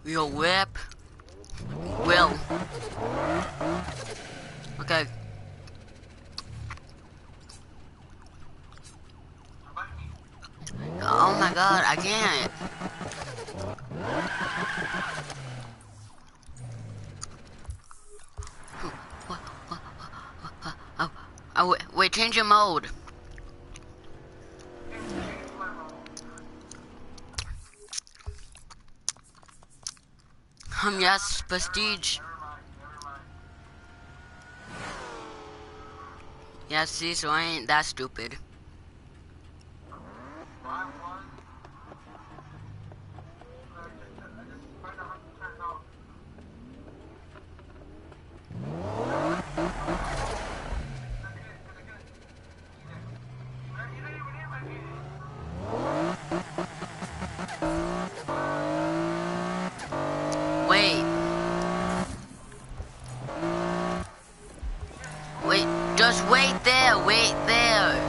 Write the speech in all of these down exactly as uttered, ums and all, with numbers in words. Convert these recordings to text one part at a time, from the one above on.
Yo, whip. Will. Okay. Oh my god, I can't. Oh, oh, wait, wait, change your mode. Um, yes, prestige. Yeah, see, so I ain't that stupid. Wait. Wait, just wait there, wait there.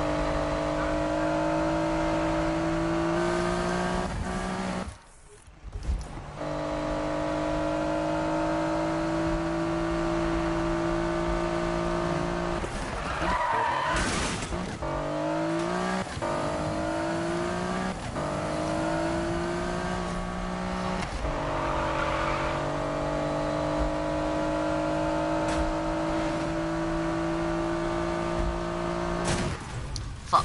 Fuck.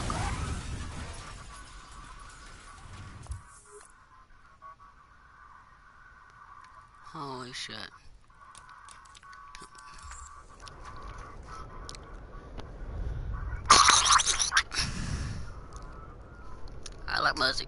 Holy shit. I like music.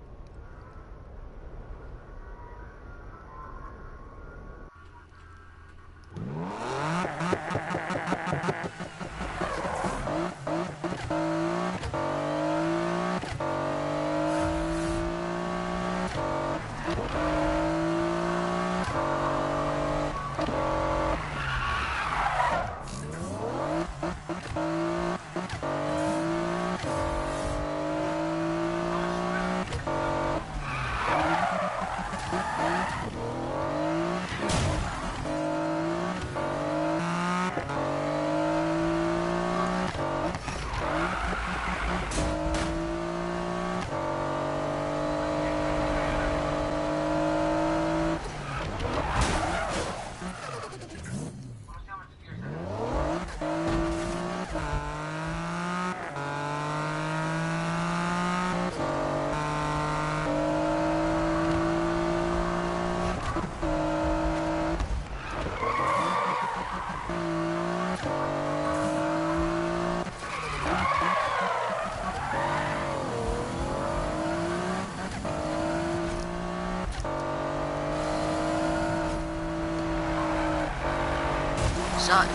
Son.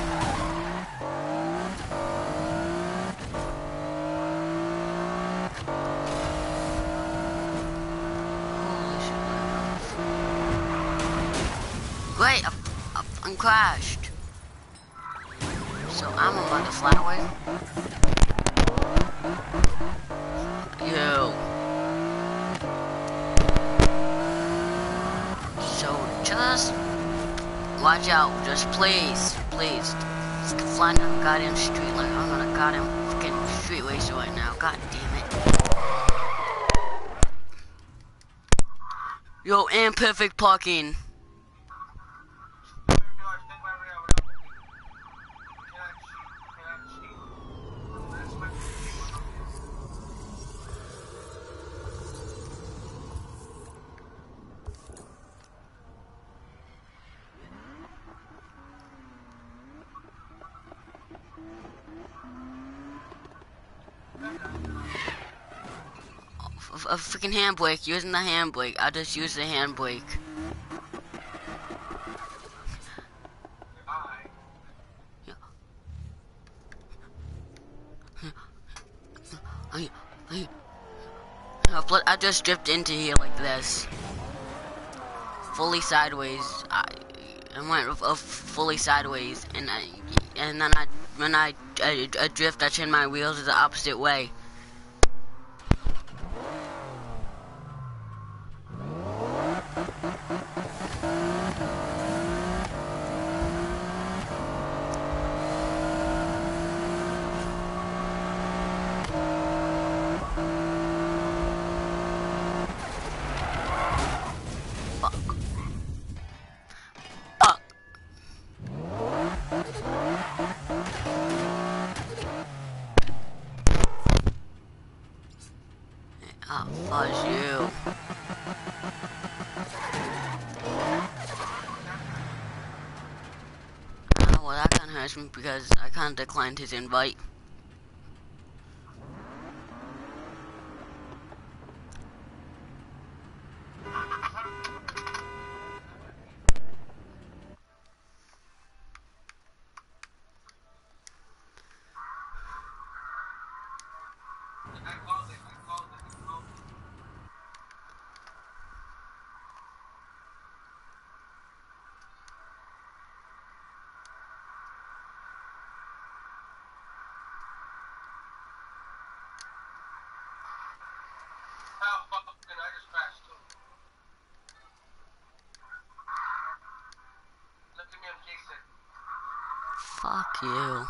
Holy shit. Great, I, I, I'm crashed. So I'm a mother flower. Yo. So just watch out, just please, please. Just fly down the goddamn street like I'm on a goddamn fucking street racer right now. God damn it. Yo, imperfect parking. A freaking handbrake, using the handbrake. I just use the handbrake. I, I, I just dripped into here like this, fully sideways. I, I went uh, fully sideways, and I, and then I, when I, I, I drift, I turn my wheels the opposite way. Fuzz you. Oh, well, that kind of hurts me because I kind of declined his invite. Fuck you.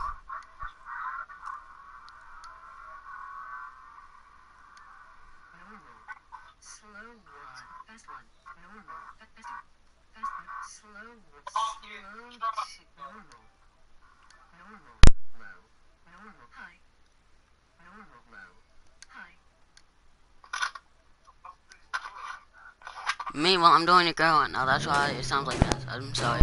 Me, well, I'm doing it girl right now. That's why it sounds like that. I'm sorry.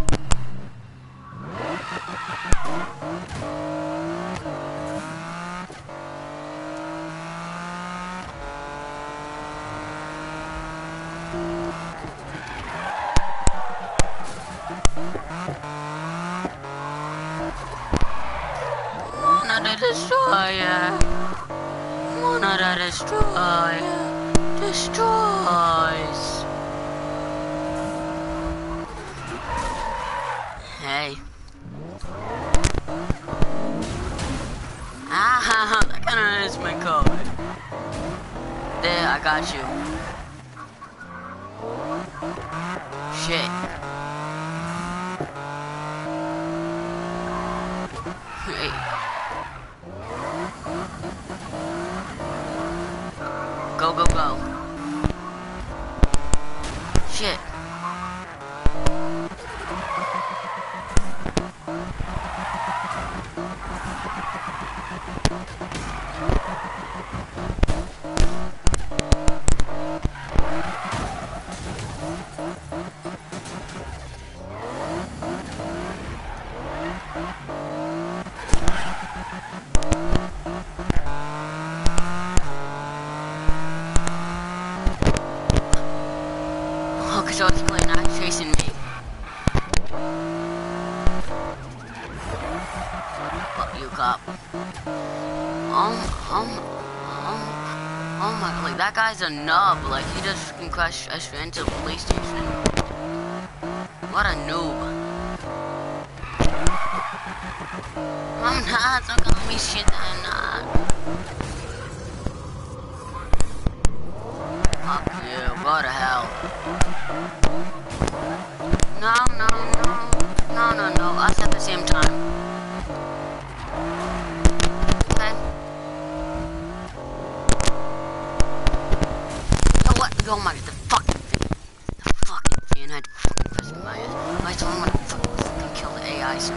One of the destroyer. One of the destroyer. Destroys. Hey. Ah, that kind of is my code. There, I got you. Shit. Hey. Go, go, go. Shit. So it's clear not chasing me. Fuck you, cop. Um, um, um, oh my, like, that guy's a nub. Like, he just can crash us into the police station. What a noob. I'm not, don't call me shit that I'm not. Fuck you, go to hell. No, no, no, no, no, no, us at the same time. Okay. You know what? Oh my god, the fucking thing. The fucking thing had fucking pressed in my ass. I told him I fucking, fucking kill the A I, so.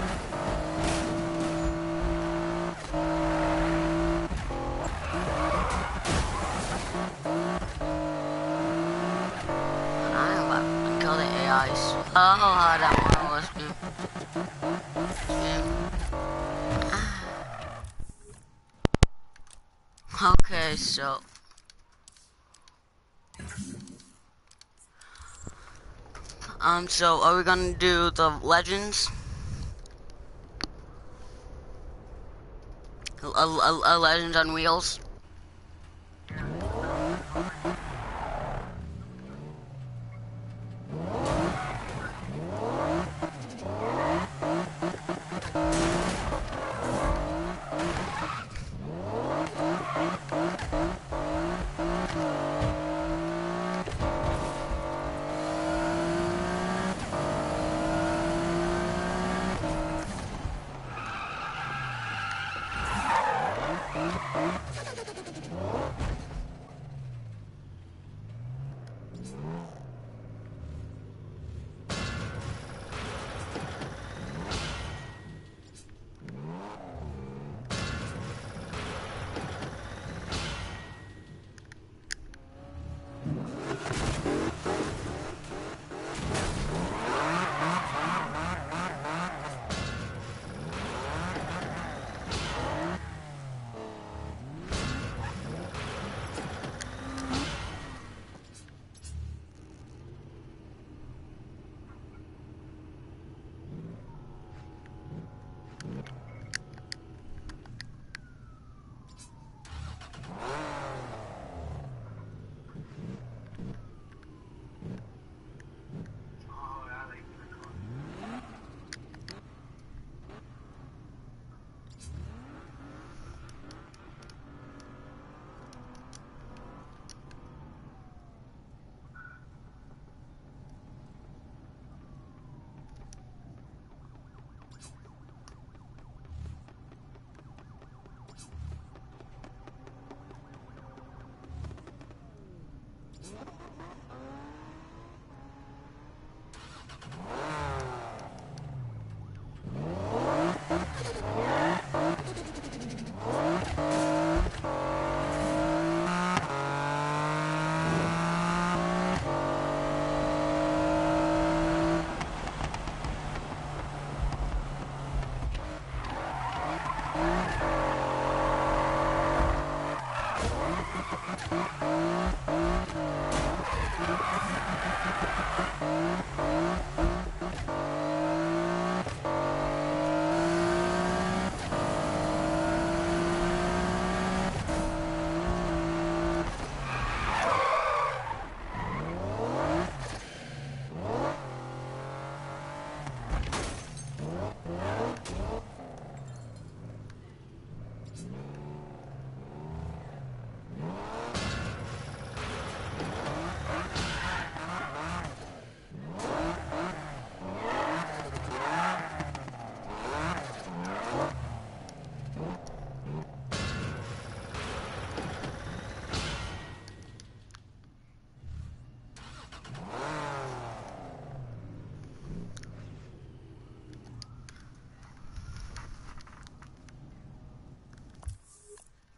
Oh, that one was me. Okay, so um, so are we gonna do the legends? A, a, a legend on wheels.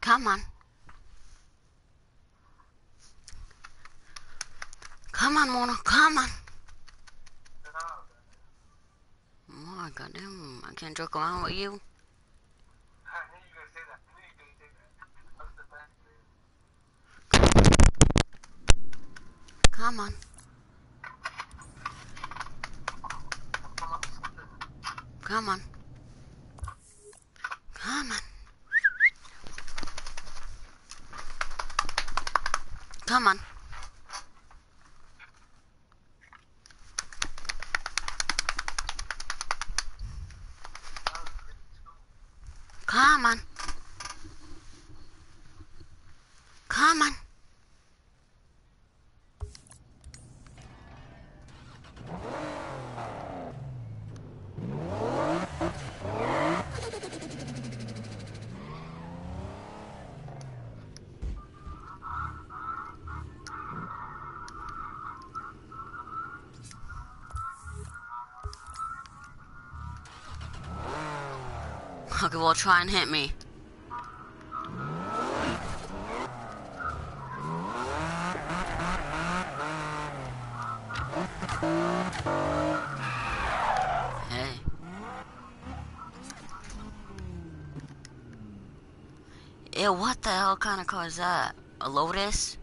Come on. Come on, Mona. Come on. Oh, goddamn. I can't joke around with you. Come on. Come on. Come on. Come on. Come on. Come on. Okay, well, try and hit me. Hey. Ew, what the hell kind of car is that? A Lotus?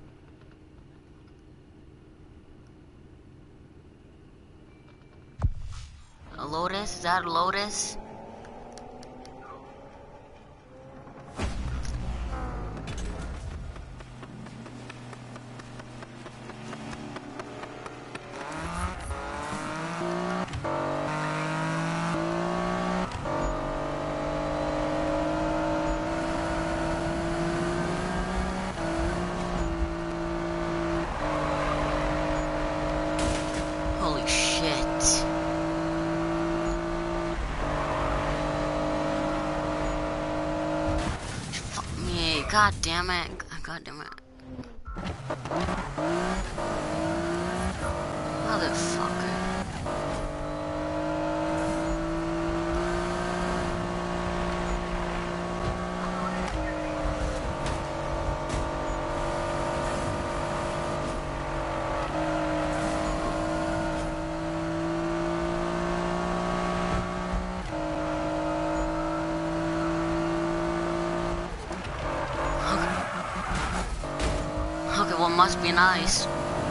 A Lotus? Is that a Lotus? Holy shit. Fuck me. God damn it. God damn it. Motherfucker. Okay, well, must be nice.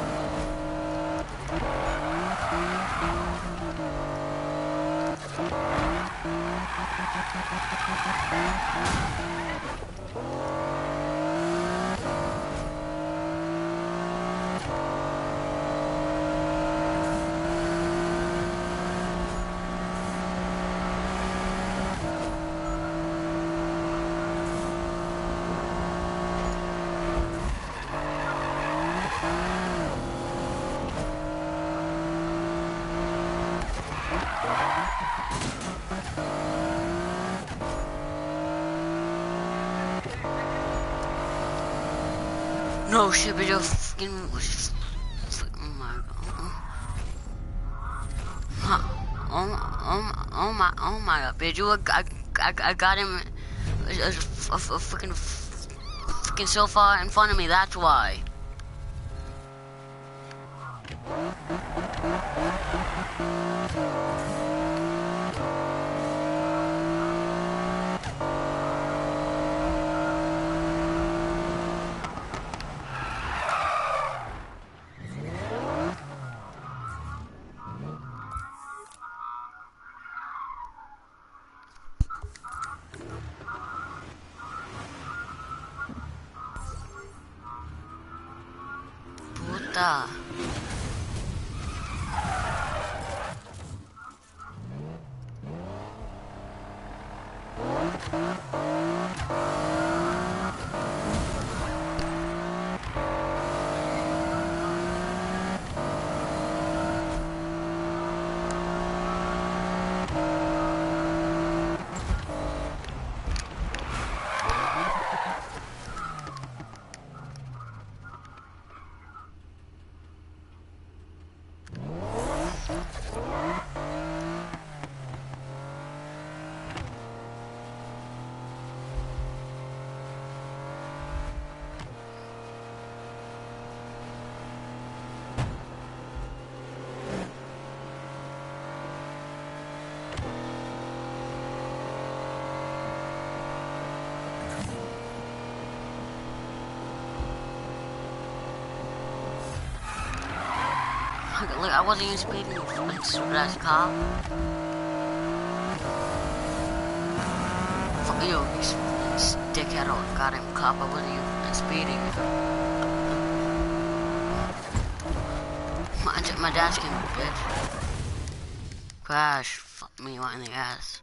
No shit, but you're fucking. Oh my god. Huh. Oh, oh, oh my, oh my god, bitch. You, I, I, I got him a, a, a, a fucking, fucking so far in front of me, that's why. Puta. Look, look, I wasn't even speeding, you fucking stupid ass cop. Fuck you, you dickhead or goddamn cop, I wasn't even speeding. My, my dash came, bitch. Crash, fuck me right in the ass.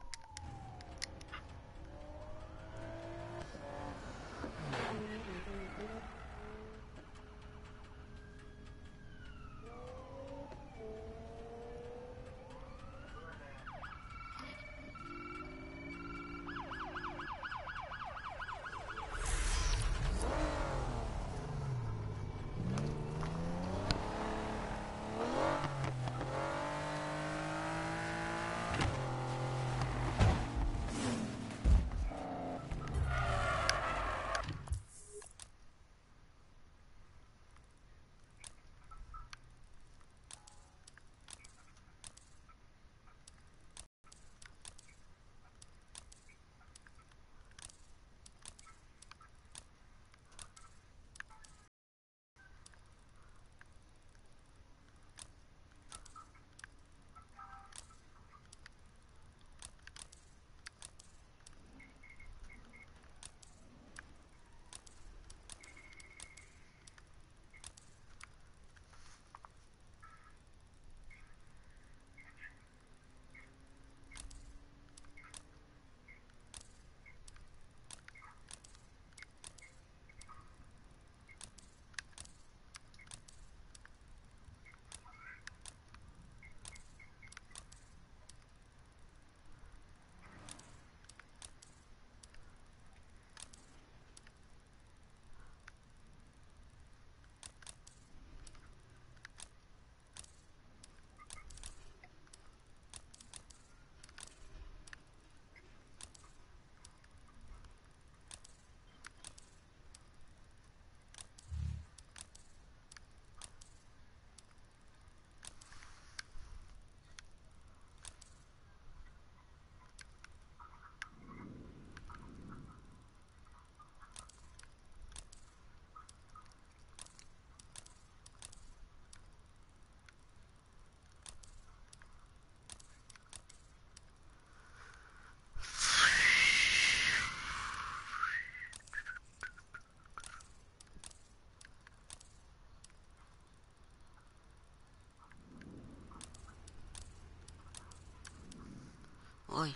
Oi.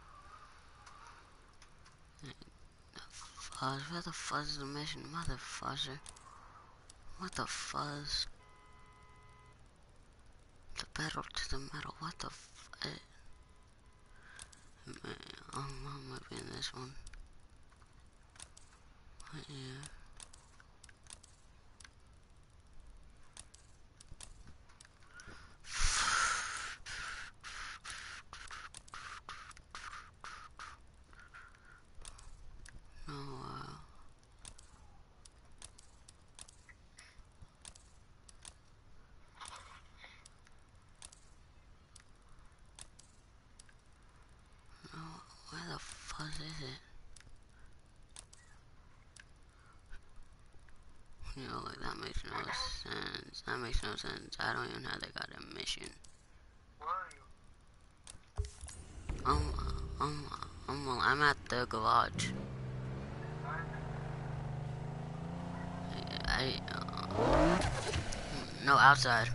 Fuzz, where the fuzz is the mission? Mother fuzzer. What the fuzz? The pedal to the metal, what the f- Man, I'm, I'm gonna be in this one. Yeah. No, uh... No, where the fuzz is it? You know, like, that makes no sense. That makes no sense. I don't even know how they got a mission. Where are you? Um, um, um, I'm at the garage. I, uh, no, outside.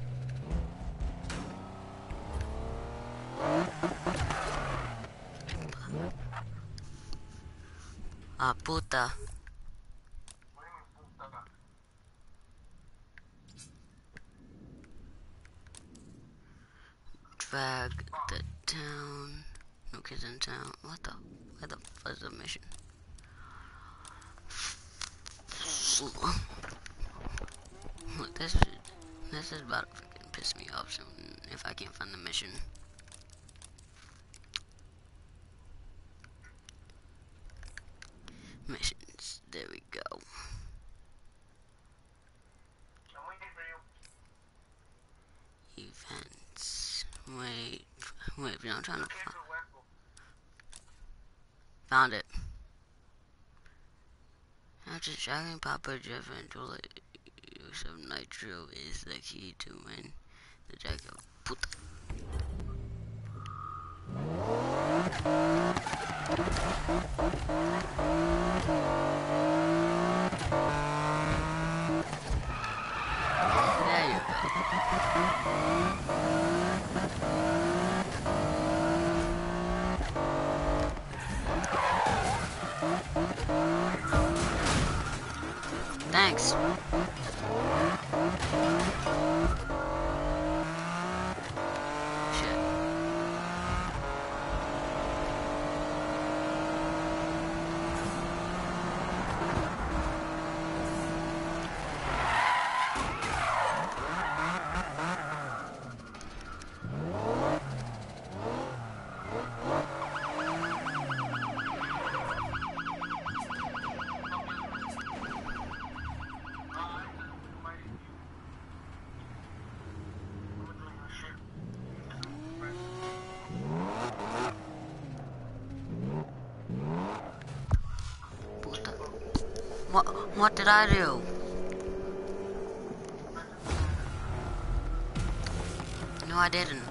Ah, puta. Drag the town. No kids in town. What the? Where the fuck is the mission? Look, this is this is about to freaking piss me off soon if I can't find the mission. Missions. There we go. Events. Wait. Wait, no, I'm trying to find. Found it. After shocking Papa Jeff and Julie, use of nitro is the key to win The jacket. Puta. There you go. Thanks. Shit. What, what did I do? No, I didn't.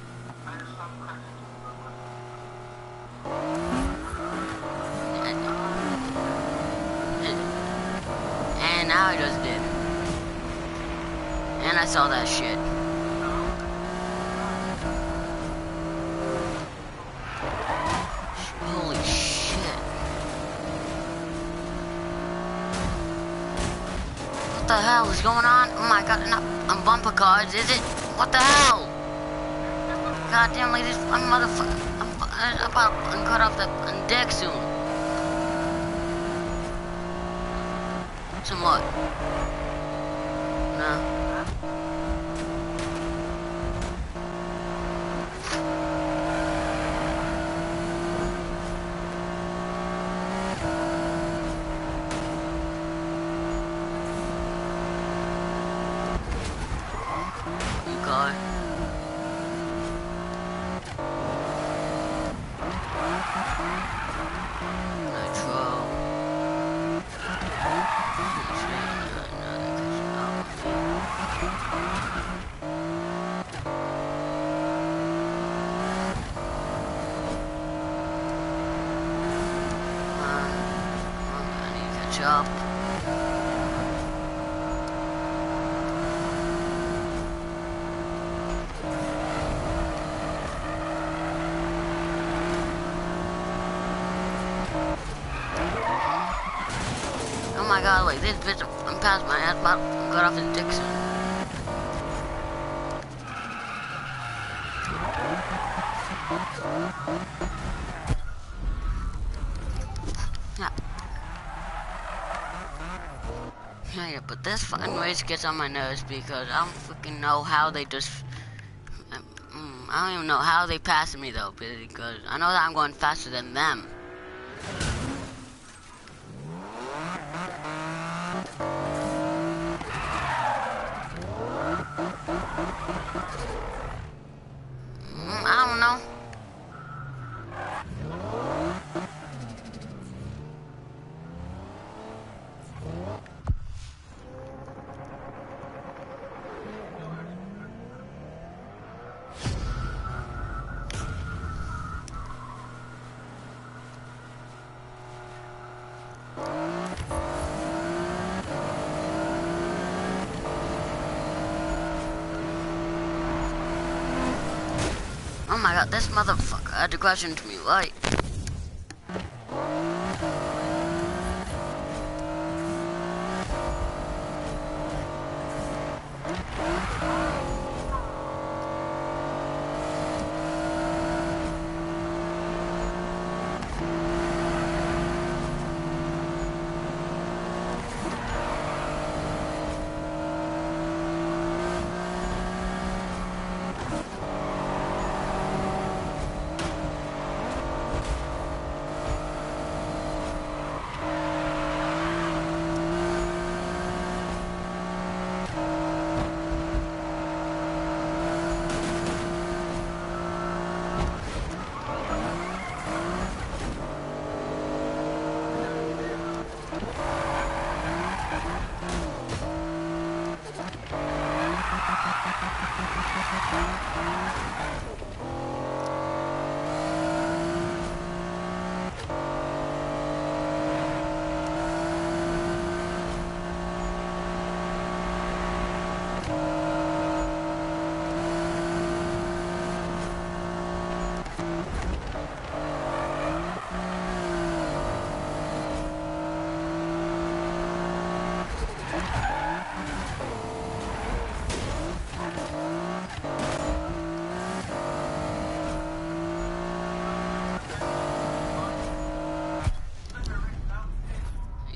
And, and, and now I just did. And I saw that shit. Holy shit. What the hell is going on? Oh my god, not on bumper cars, is it? What the hell? Goddamn, ladies, I'm motherfucker. I'm, I'm about to cut off the dick soon. Some what? No. God. Nitro. Um, I need to catch up. Oh my god, like this bitch, I'm past my ass, about to cut off his dick soon. Yeah. Yeah, yeah, but this fucking race gets on my nerves because I don't fucking know how they just... Um, I don't even know how they passed me though, because I know that I'm going faster than them. Mm, I don't know. Oh my god, this motherfucker had to crash into me, right?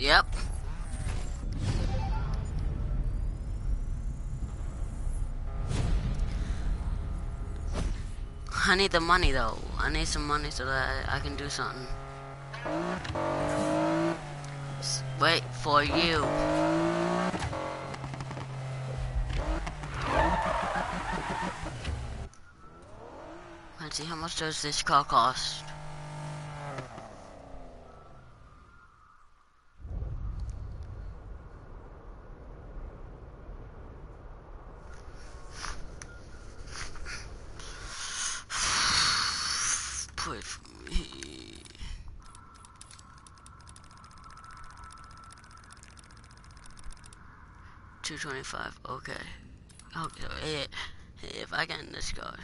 Yep. I need the money though. I need some money so that I can do something. S- Wait for you. Let's see, how much does this car cost? Put it for me. two twenty-five, okay. Okay, it, if I get in this car.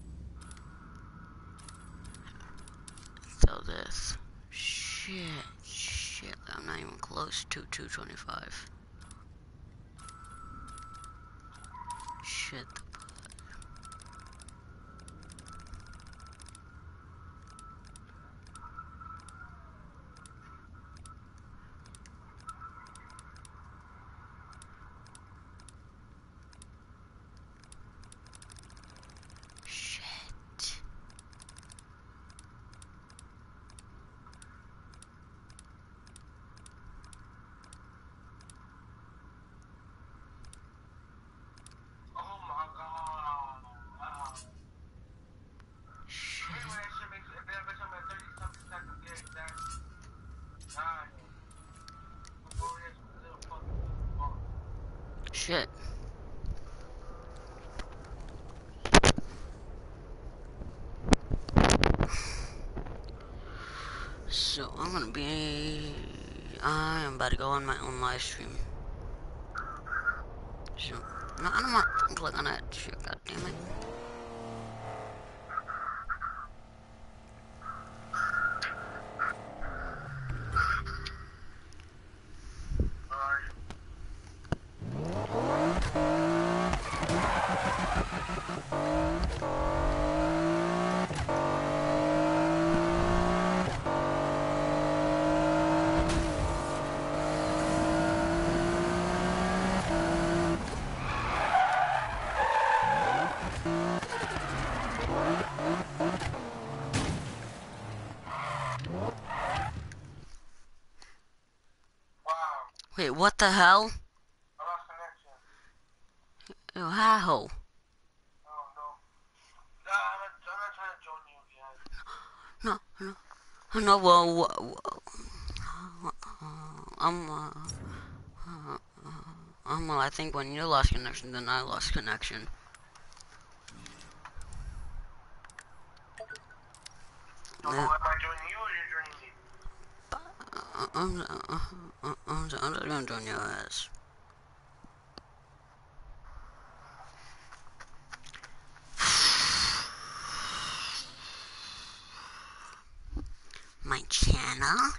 So this. Shit, shit, I'm not even close to two twenty-five. Shit. Shit. Shit. So I'm gonna be. I am about to go on my own live stream. So no, I don't want to click on that shit. God damn it. Wait, what the hell? I lost connection. Yo, hi-ho. Oh no. Nah, I'm not, I'm not trying to join you again. No, no, no, well, well, I'm, uh, uh, um, well, I think when you lost connection, then I lost connection. So Yeah. am I joining you or you're joining me? Uh, I'm, uh, uh, I'm, I'm just gonna join your ass. My channel.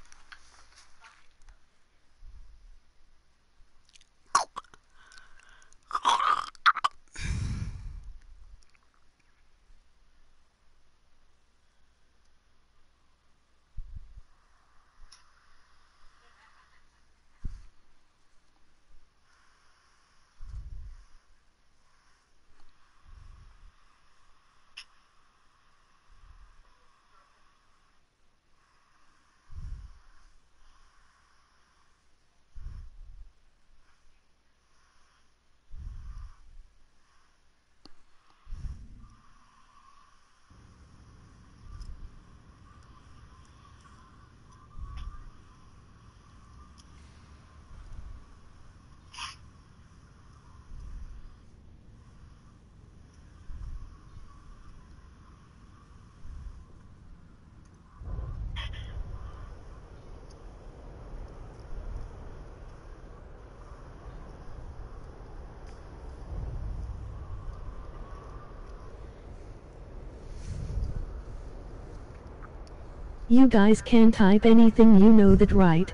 You guys can type anything, you know that, right?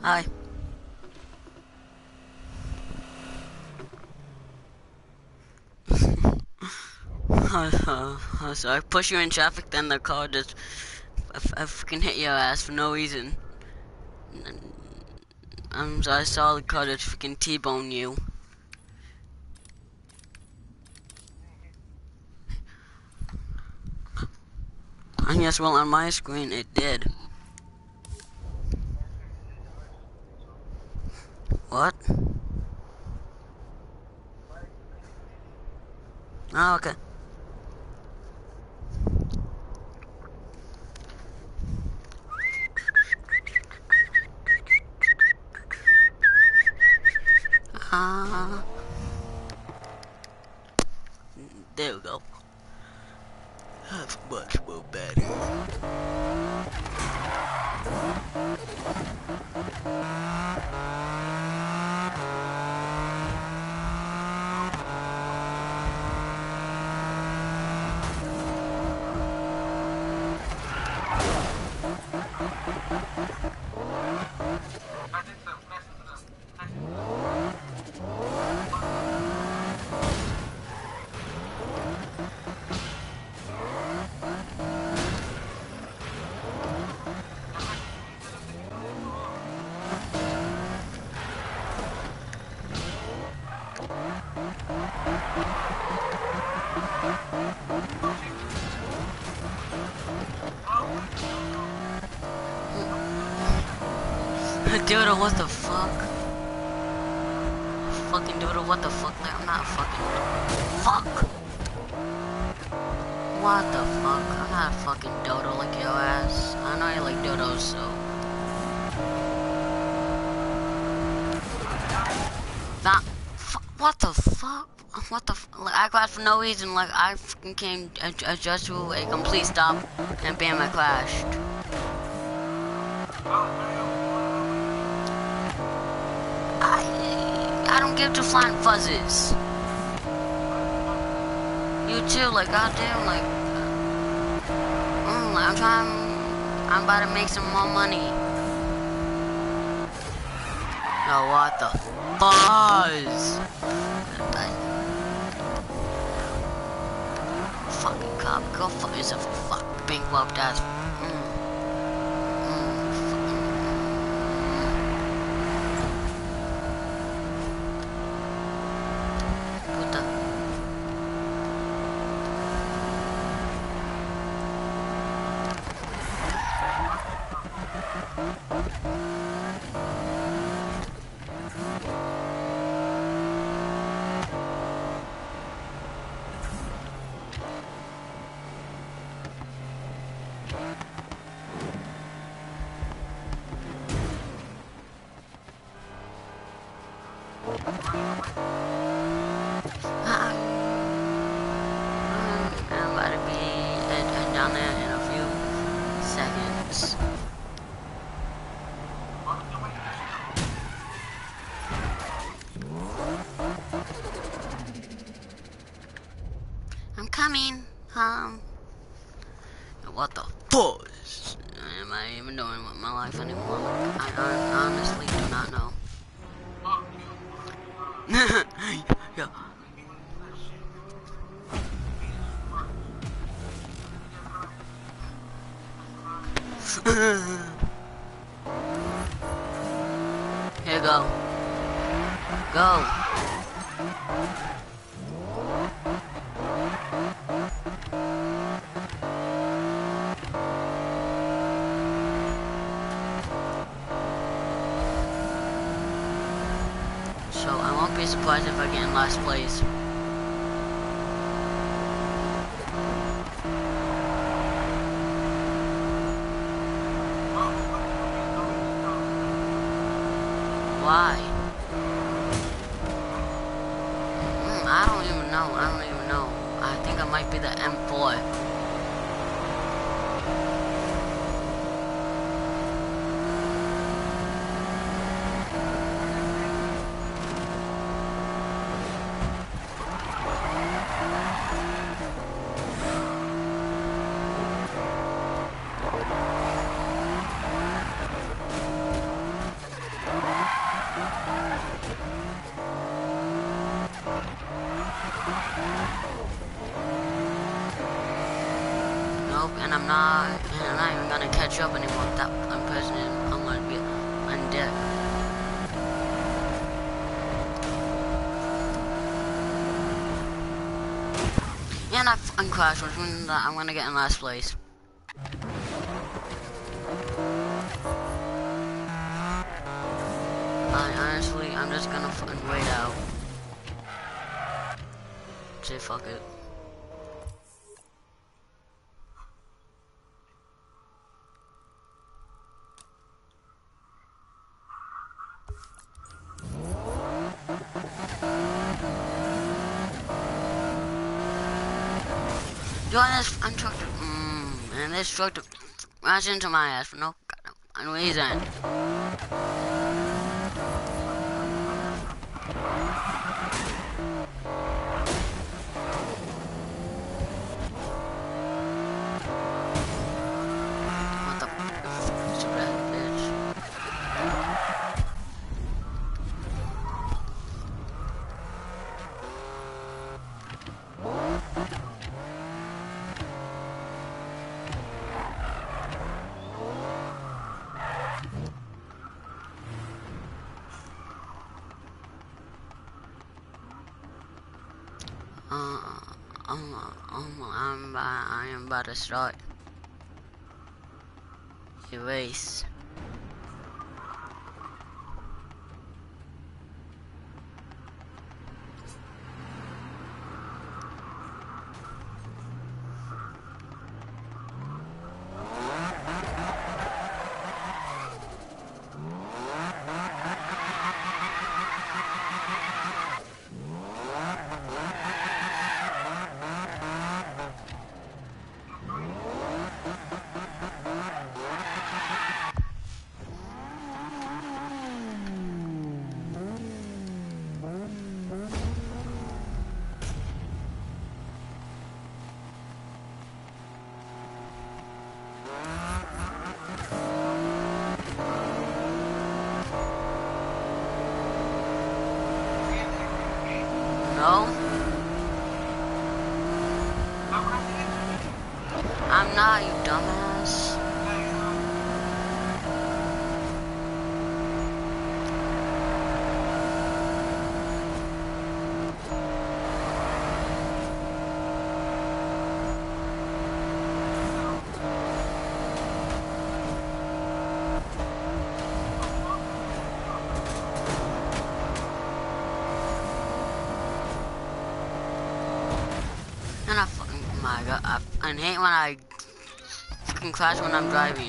Hi. uh, so I push you in traffic, then the car just I, I freaking hit your ass for no reason. Um, so I saw the car just freaking T-bone you. And yes, well, on my screen it did. What? Oh, okay. Ah, there we go. That's much more better. Dude, what the fuck? Fucking dude, what the fuck? Like, I'm not fucking. Fuck! What the fuck? I'm not a fucking dodo like your ass. I know you like dodos, so. That. What the fuck? What the f- like, I crashed for no reason. Like, I fucking came adjust to a complete stop, and bam, I crashed. I, I don't give two flying fuzzes. You too, like, goddamn, like, mm, I'm trying, I'm about to make some more money. Oh, what the fuzz? Fucking cop, go fuck yourself, fuck, bankrupt ass. Mm. Coming, um, what the fuzz am I even doing with my life anymore? Like, I, I honestly do not know. Yeah. Here, go. Go. So I won't be surprised if I get in last place. Why? Mm, I don't even know. I don't even know. I think I might be the M four. catch up anymore. That I'm person is I'm gonna be undead. And I fucking crashed, which means that I'm gonna get in last place. I honestly, I'm just gonna fucking wait out. Say fuck it. Yo, this untrucked, mmm, and this truck runs into my ass for no goddamn reason. What the f- stupid ass bitch. Uh, um, um, I'm about, I am about to start a race. No, I'm not, you dumbass. And I fucking, oh my god, I, I hate when I fucking crash when I'm driving.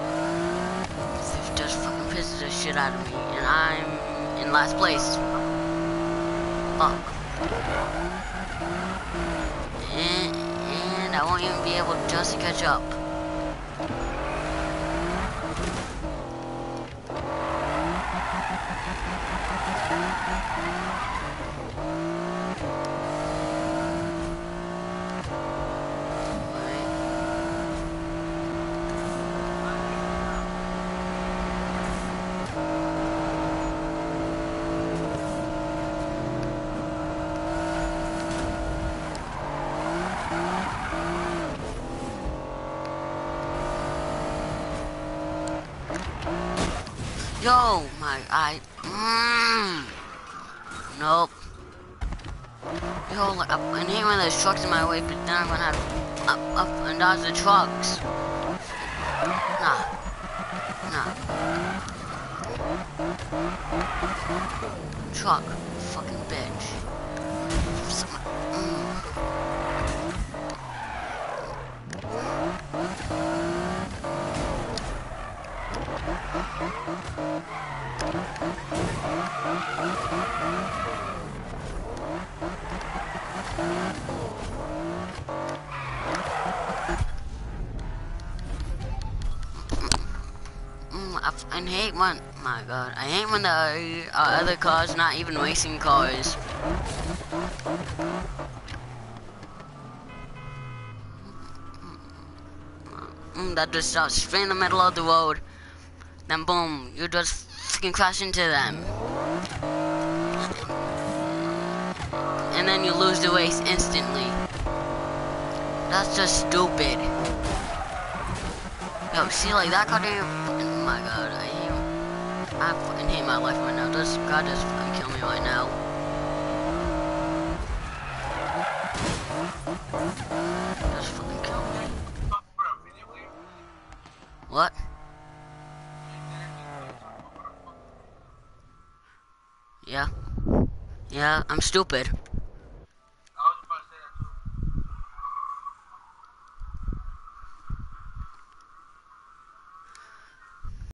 It just fucking pisses the shit out of me, and I'm in last place. Fuck. And, and I won't even be able just to catch up. Yo, my, I, mm, nope. Yo, like, I, I hate when there's trucks in my way, but then I'm gonna have to up, up and dodge the trucks. Nah, nah. Truck, fucking bitch. Mm. Mm, I, I hate when, my god, I hate when the uh, other cars not even racing cars. Mm, that just stops straight in the middle of the road. Then boom, you just fucking crash into them. And then you lose the race instantly. That's just stupid. Yo, see, like that car didn't fucking, oh my god, I hate, I fucking hate my life right now. This God just fucking kill me right now. Just fucking kill me. What? Yeah. Yeah, I'm stupid.